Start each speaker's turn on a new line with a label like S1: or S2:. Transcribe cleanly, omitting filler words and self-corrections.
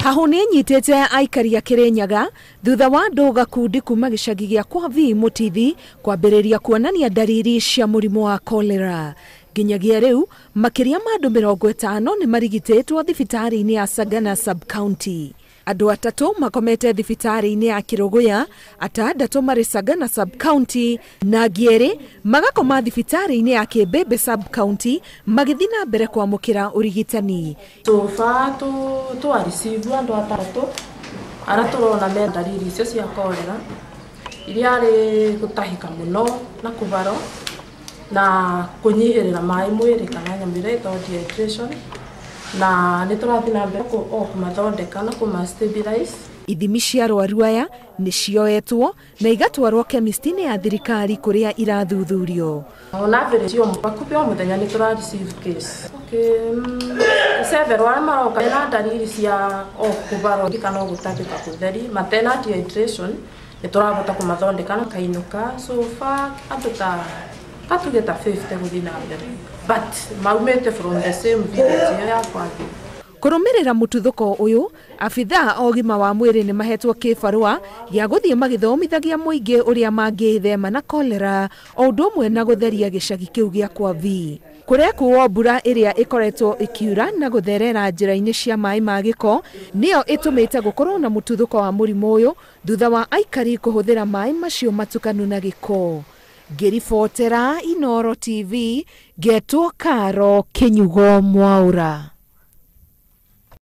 S1: Hahuni nyitete aikari a Kirinyaga thutha wa andũ gakundi kuma gĩcagi gĩa kwa Vi Mũtithi kwambĩrĩria kuonania ndariri cia mũrimũ wa cholera. Nginyagia rĩu makĩria ma andũ 50 nĩ marigitĩtwo thibitarĩ-inĩ ya Sagana sub-county. Andũ atatũ makomete thibitarĩ-inĩ ya Kirogoya, atandatũ marĩ Sagana sub-county na angĩ magakoma thibitarĩ-inĩ ya Kĩmbĩmbĩ sub-county magĩthiĩ na mbere kwamũkĩra ũrigitani.
S2: So far to receive andũ atatũ arĩa tũrona me ndariri icio cia cholera iria arĩ gũtahĩka mũno na kũbaro na kũnyihĩrĩra maĩ mwĩrĩ kana nyamũ ĩrĩa ĩtagwo dehydration, na nĩ tũrathiĩ na mbere kũmathondeka na kũmastabilize.
S1: Ithimi cia arwaru aya nĩ cioetwo na igatwarwo chemist-inĩ ya thirikari kũrĩa irathuthurio.
S2: On average bakupi o mũthenya nĩ tũra receive case. Several arĩa maroka na ndariri cia kũbaro kana gũtahĩka gũtheri matena dehydration nĩ tũrahota kũmathondeka na kainũka. So far andũ katugeta 50 gũthiĩ na mbere, but maumĩte from the same village ya Kwathi.
S1: Kũrũmĩrĩra mũtuthũko ũyũ, abithaa ogima wa mwĩrĩ nĩ mahetwo kĩbarũa gĩa gũthiĩ magĩthomithagia mũingĩ ũrĩa mangĩĩthema na cholera o ũndũ ũmwe na gũtheria gĩcagi kĩu gĩa kwa Vi. Kũrekuo mbura ĩrĩa ĩkoretwo ĩkiura na gũtherera njĩra-inĩ cia maĩ ma gĩko nĩyo ĩtũmĩte gũkorwo na mũtuthũko wa mũrimũ ũyũ thutha wa aikari kũhũthĩra maĩ macio matukanu na gĩko. Ngĩribotera Inooro TV, ngetwo Karo Kĩnyugo Mwaũra.